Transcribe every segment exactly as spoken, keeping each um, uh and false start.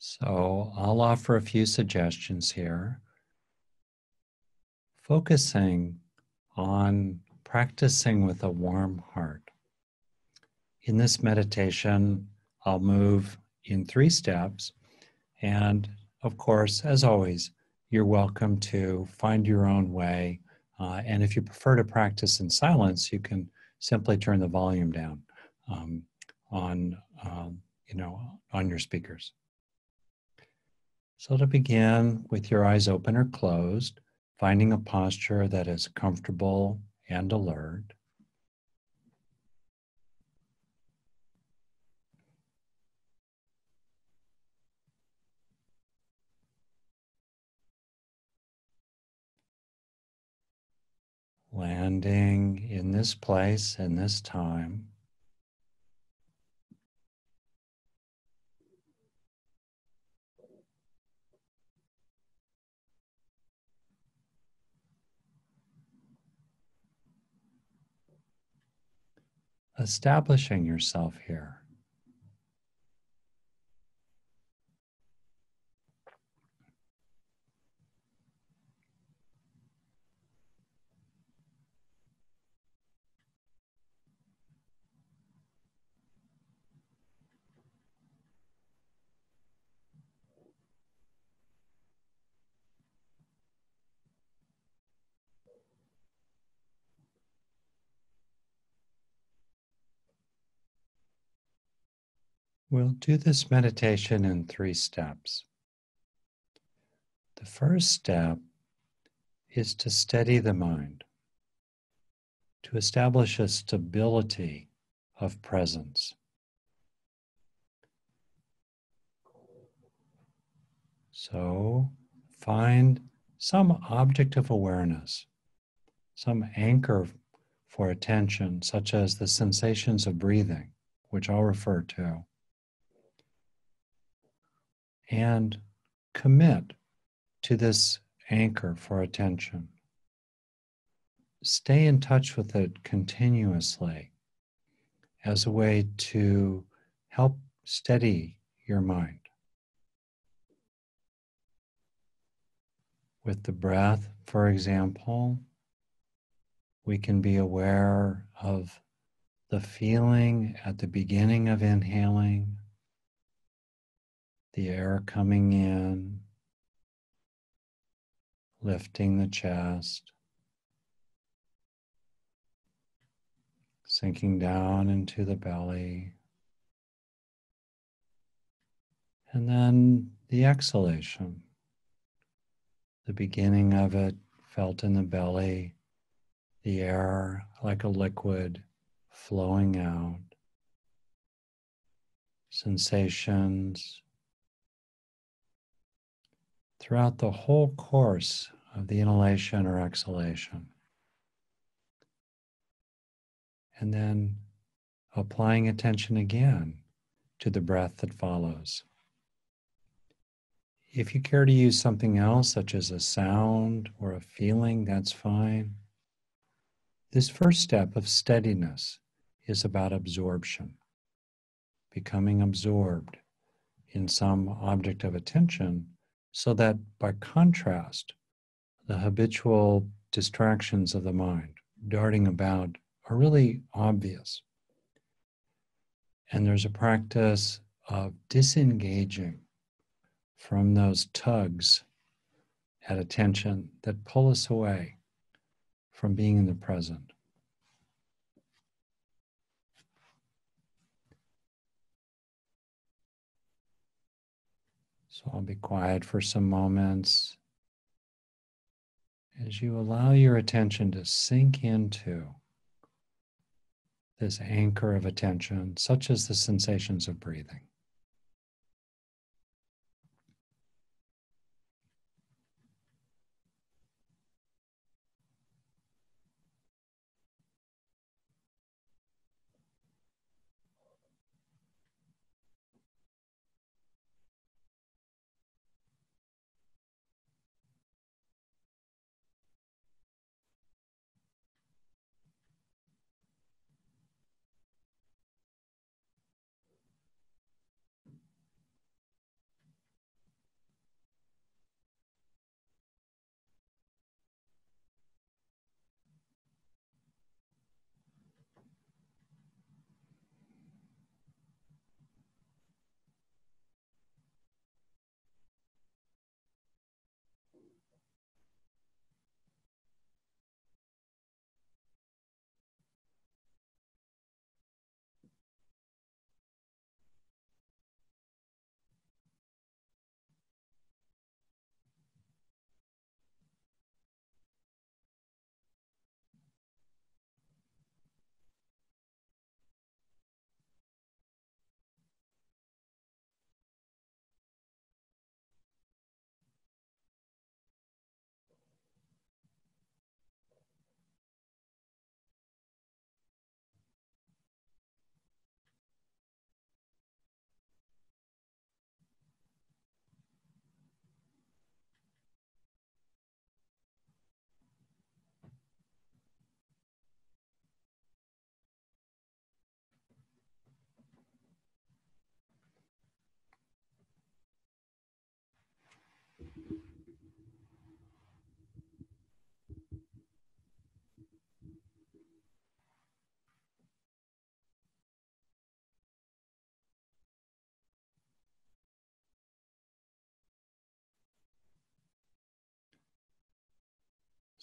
So I'll offer a few suggestions here, focusing on practicing with a warm heart. In this meditation, I'll move in three steps. And of course, as always, you're welcome to find your own way. Uh, and if you prefer to practice in silence, you can simply turn the volume down um, on, um, you know, on your speakers. So to begin, with your eyes open or closed, finding a posture that is comfortable and alert. Landing in this place and this time. Establishing yourself here. We'll do this meditation in three steps. The first step is to steady the mind, to establish a stability of presence. So find some object of awareness, some anchor for attention, such as the sensations of breathing, which I'll refer to, and commit to this anchor for attention. Stay in touch with it continuously as a way to help steady your mind. With the breath, for example, we can be aware of the feeling at the beginning of inhaling, the air coming in, lifting the chest, sinking down into the belly, and then the exhalation, the beginning of it felt in the belly, the air like a liquid flowing out, sensations throughout the whole course of the inhalation or exhalation. And then applying attention again to the breath that follows. If you care to use something else, such as a sound or a feeling, that's fine. This first step of steadiness is about absorption, becoming absorbed in some object of attention, so that by contrast, the habitual distractions of the mind, darting about, are really obvious. And there's a practice of disengaging from those tugs at attention that pull us away from being in the present. So I'll be quiet for some moments as you allow your attention to sink into this anchor of attention, such as the sensations of breathing.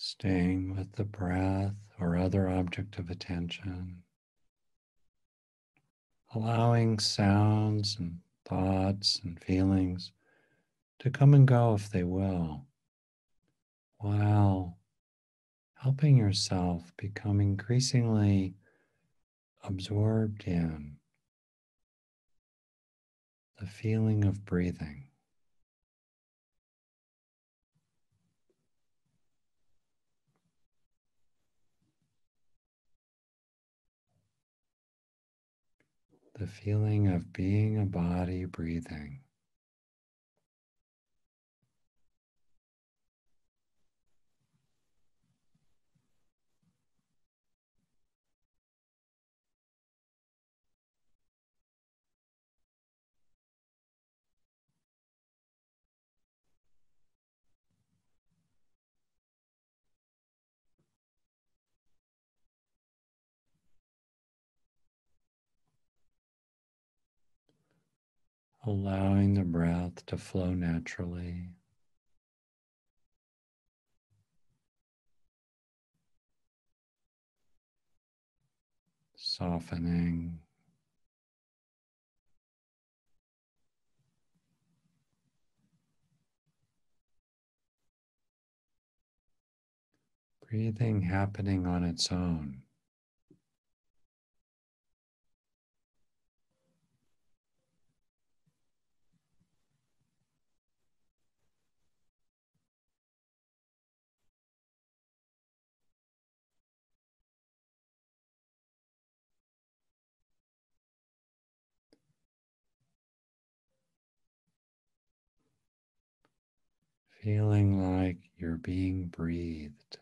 staying with the breath or other object of attention, allowing sounds and thoughts and feelings to come and go if they will, while helping yourself become increasingly absorbed in the feeling of breathing. The feeling of being a body breathing. Allowing the breath to flow naturally. Softening. Breathing happening on its own. Feeling like you're being breathed.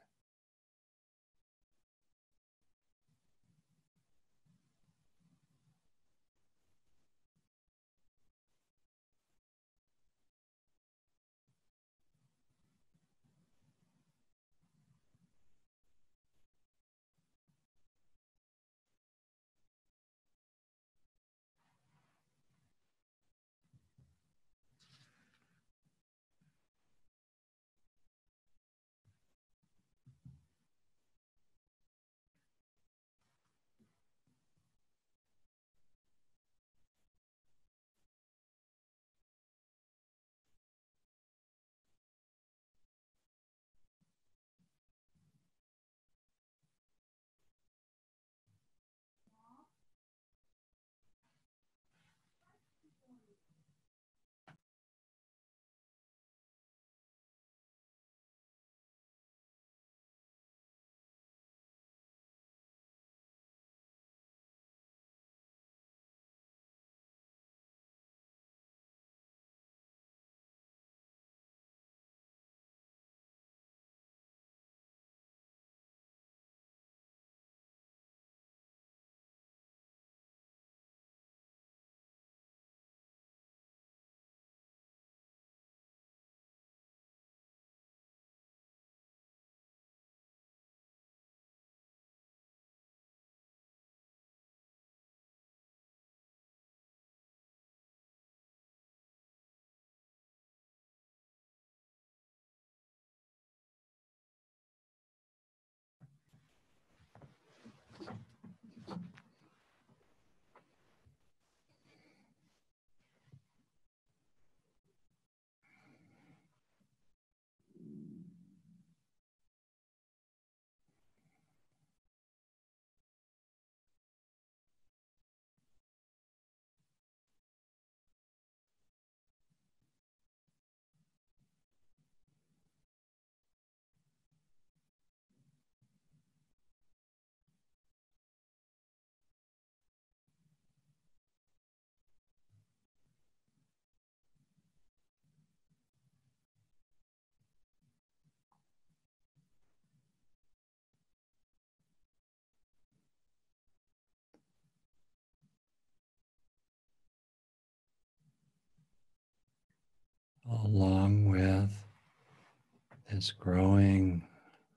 Along with this growing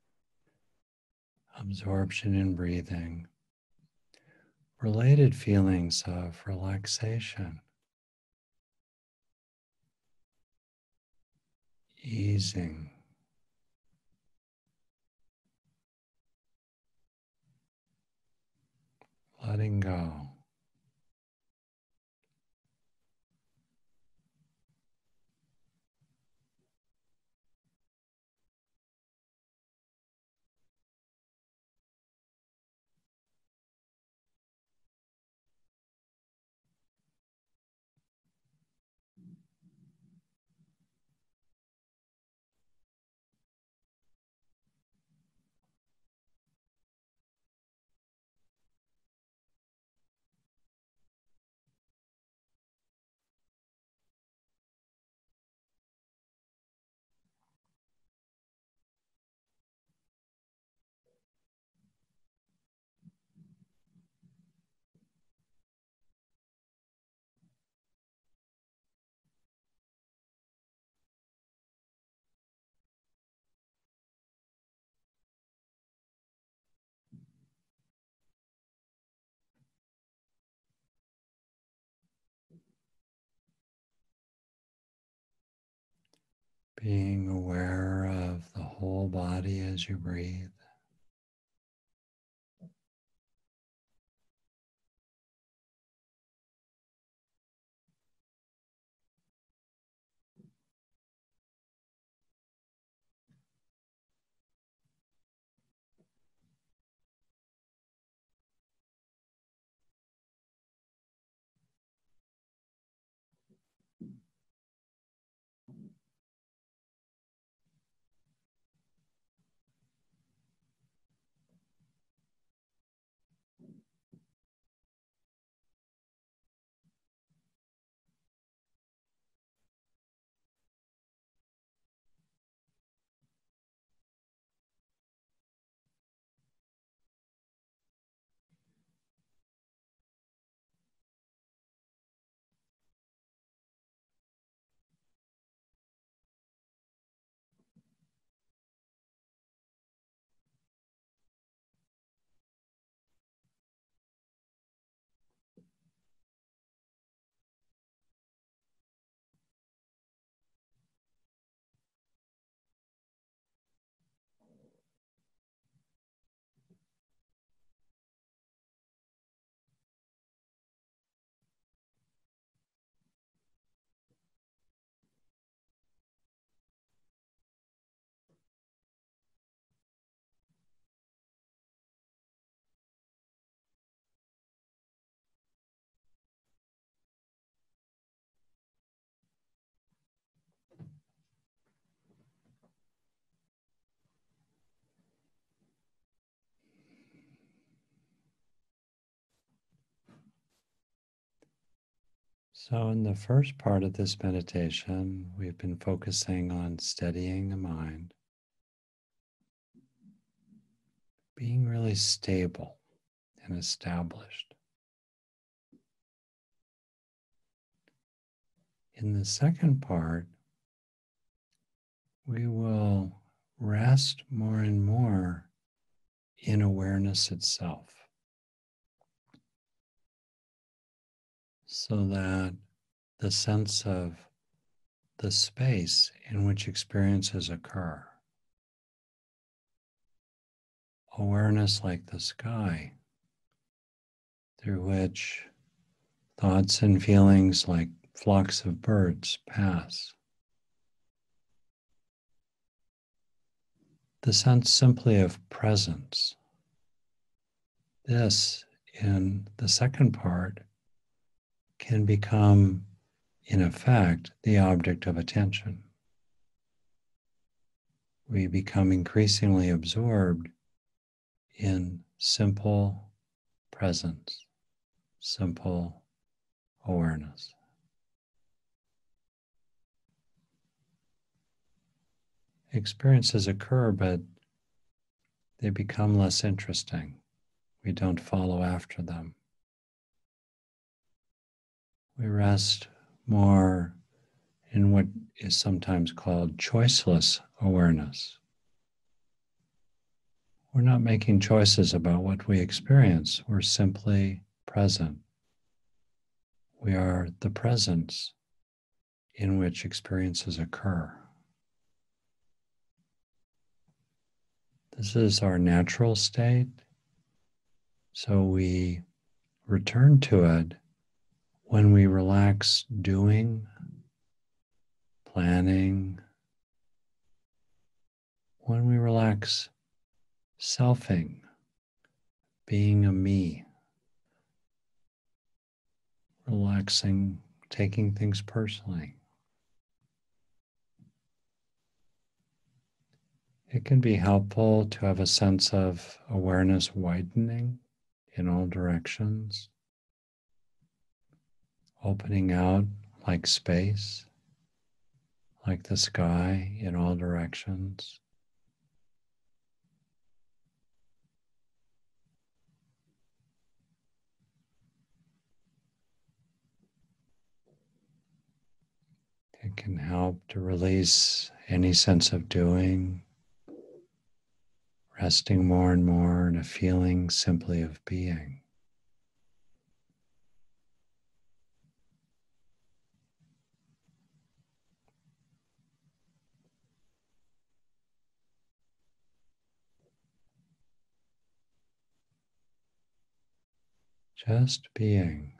absorption in breathing, related feelings of relaxation, easing, letting go. Being aware of the whole body as you breathe. So, in the first part of this meditation, we've been focusing on steadying the mind, being really stable and established. In the second part, we will rest more and more in awareness itself, so that the sense of the space in which experiences occur, awareness like the sky, through which thoughts and feelings like flocks of birds pass. The sense simply of presence. This, in the second part, can become, in effect, the object of attention. We become increasingly absorbed in simple presence, simple awareness. Experiences occur, but they become less interesting. We don't follow after them. We rest more in what is sometimes called choiceless awareness. We're not making choices about what we experience. We're simply present. We are the presence in which experiences occur. This is our natural state, so we return to it when we relax doing, planning, when we relax selfing, being a me, relaxing, taking things personally. It can be helpful to have a sense of awareness widening in all directions, opening out like space, like the sky in all directions. It can help to release any sense of doing, resting more and more in a feeling simply of being. Just being.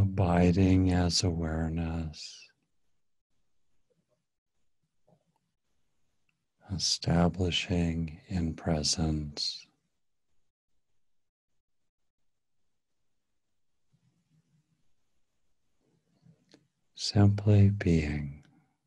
abiding as awareness, establishing in presence. Simply being.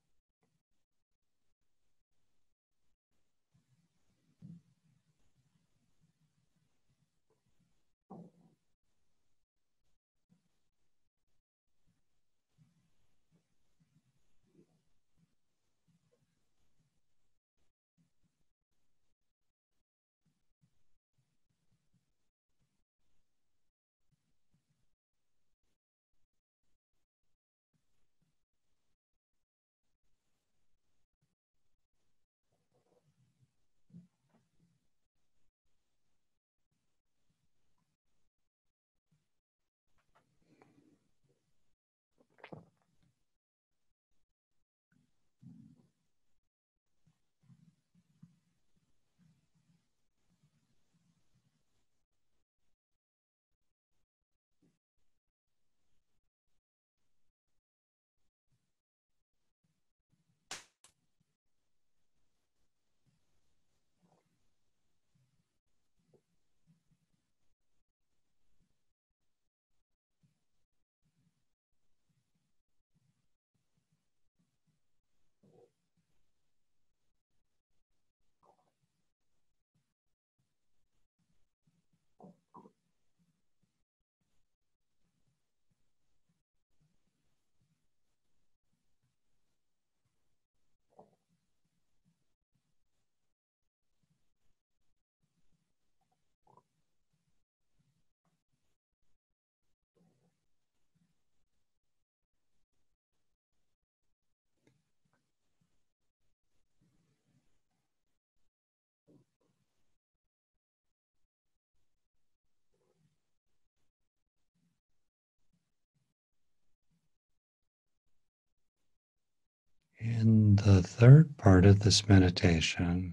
In the third part of this meditation,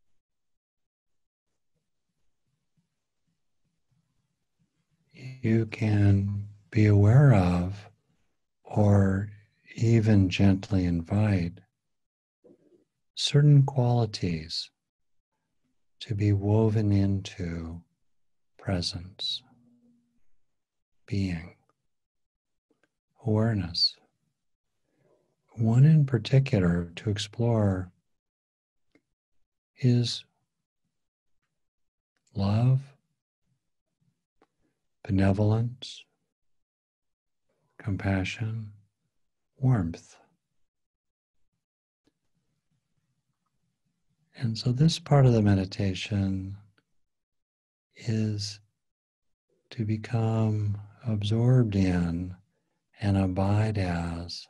you can be aware of or even gently invite certain qualities to be woven into presence, being, awareness. One in particular to explore is love, benevolence, compassion, warmth. And so this part of the meditation is to become absorbed in and abide as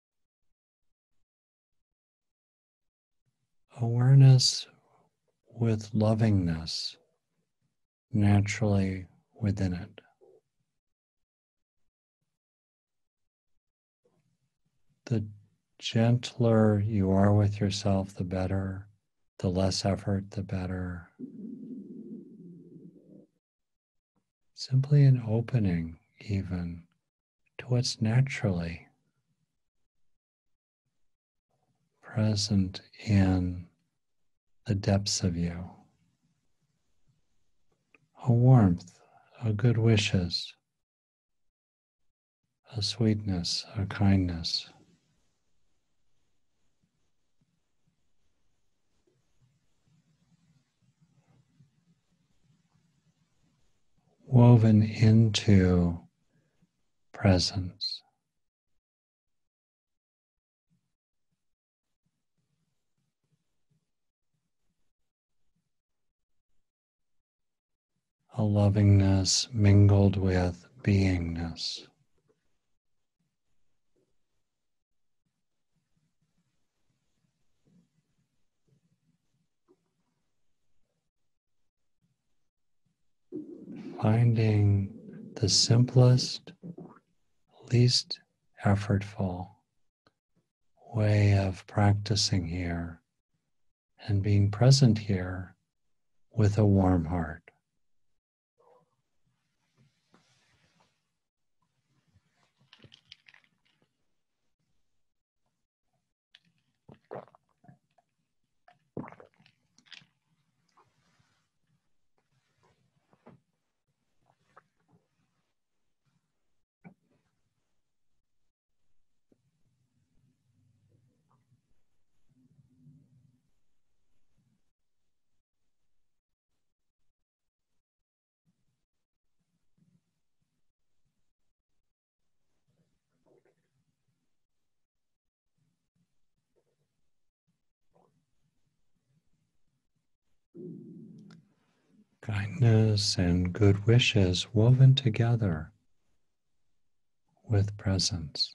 awareness with lovingness naturally within it. The gentler you are with yourself, the better. The less effort, the better. Simply an opening, even, to what's naturally present in the depths of you. A warmth, a good wishes, a sweetness, a kindness. Woven into presence. A lovingness mingled with beingness. Finding the simplest, least effortful way of practicing here and being present here with a warm heart. Kindness and good wishes woven together with presence.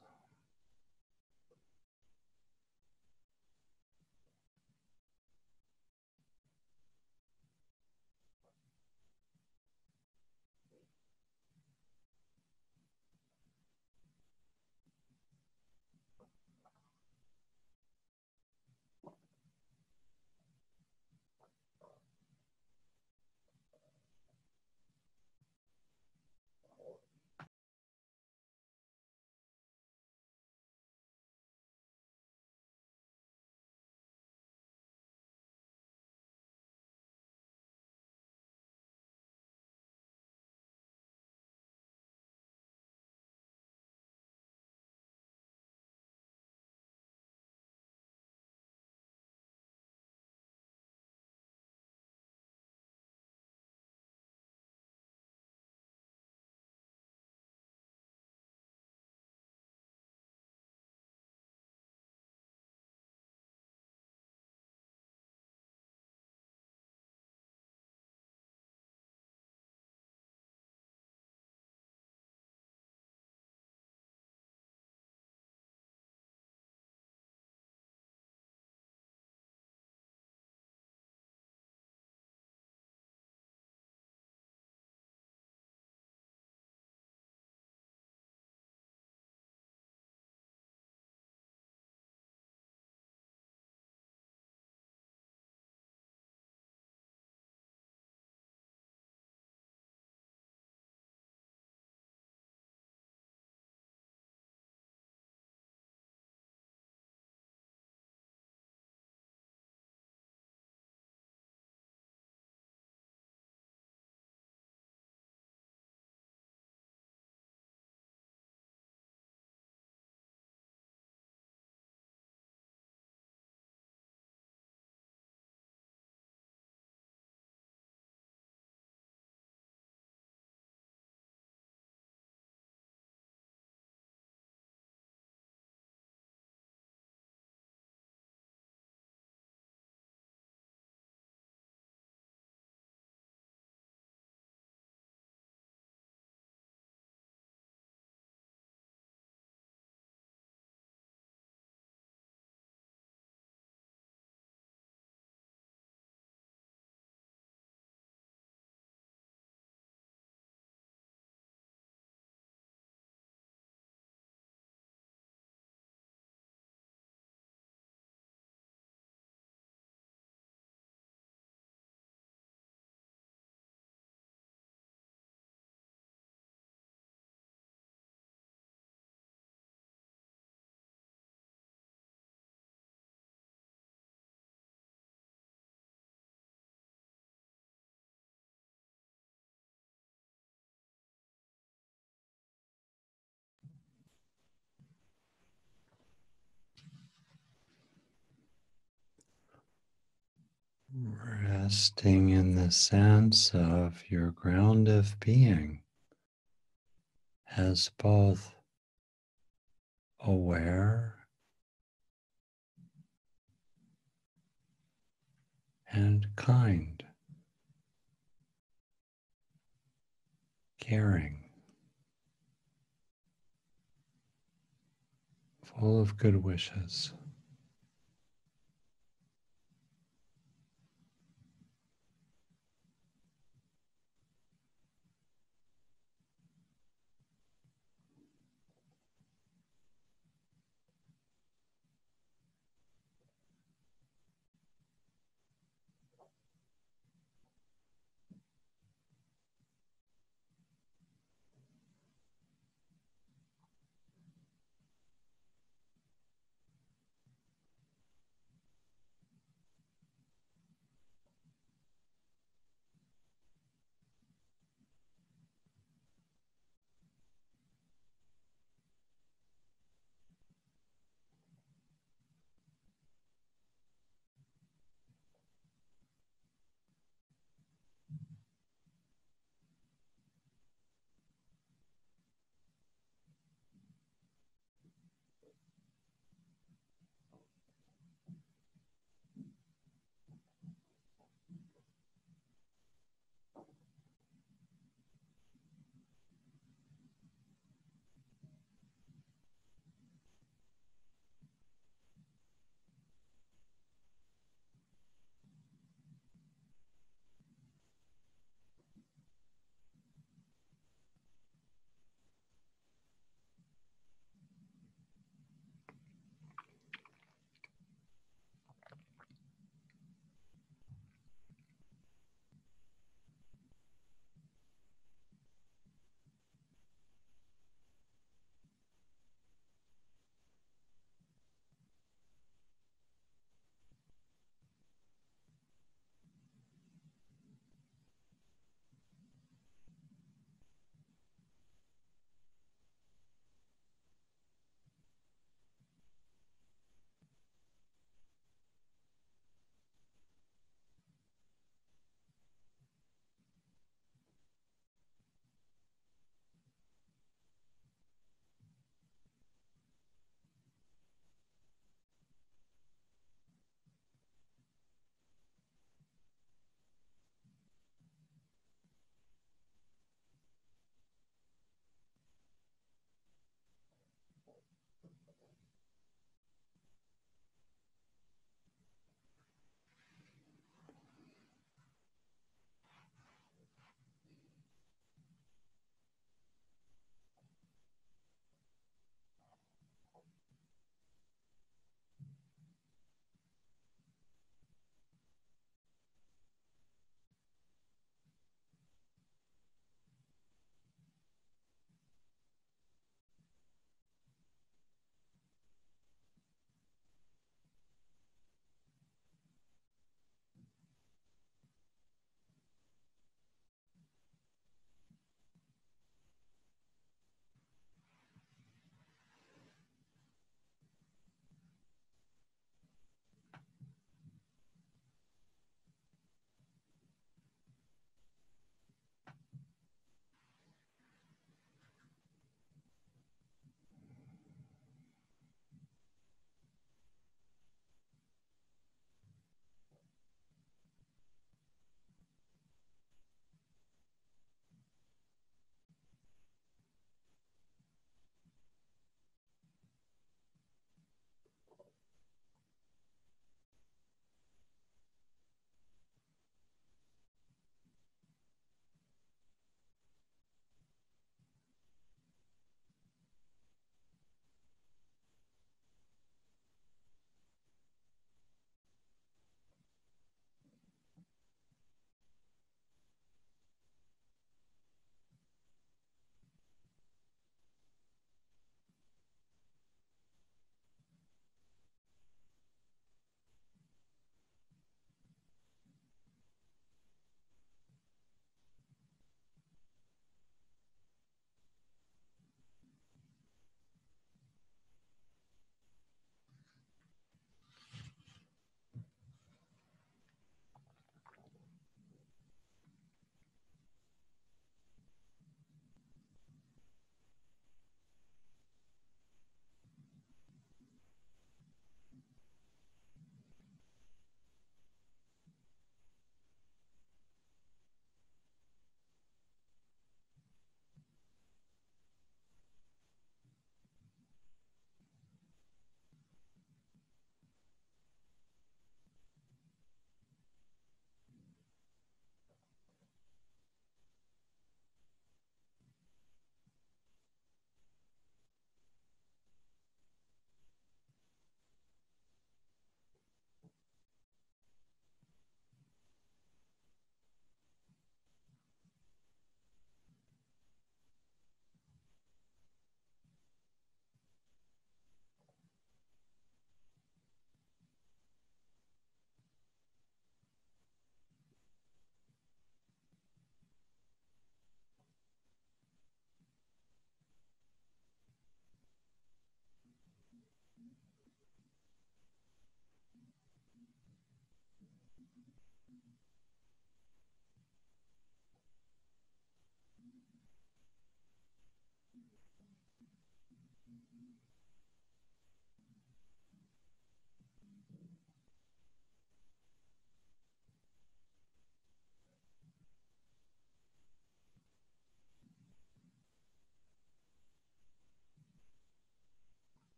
Resting in the sense of your ground of being as both aware and kind, caring, full of good wishes.